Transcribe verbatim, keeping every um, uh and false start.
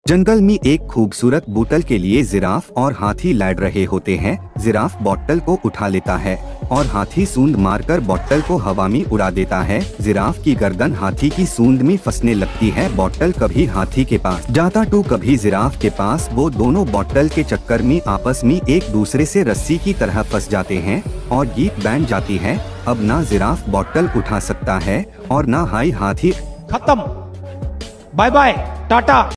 जंगल में एक खूबसूरत बोतल के लिए जिराफ और हाथी लड़ रहे होते हैं। जिराफ बोतल को उठा लेता है और हाथी सूंड मारकर बोतल को हवा में उड़ा देता है। जिराफ की गर्दन हाथी की सूंड में फंसने लगती है। बोतल कभी हाथी के पास जाता तो कभी जिराफ के पास। वो दोनों बोतल के चक्कर में आपस में एक दूसरे से रस्सी की तरह फंस जाते हैं और गीत बैन जाती है। अब ना जिराफ बोतल उठा सकता है और ना हाई हाथी। खत्म। Bye bye Tata.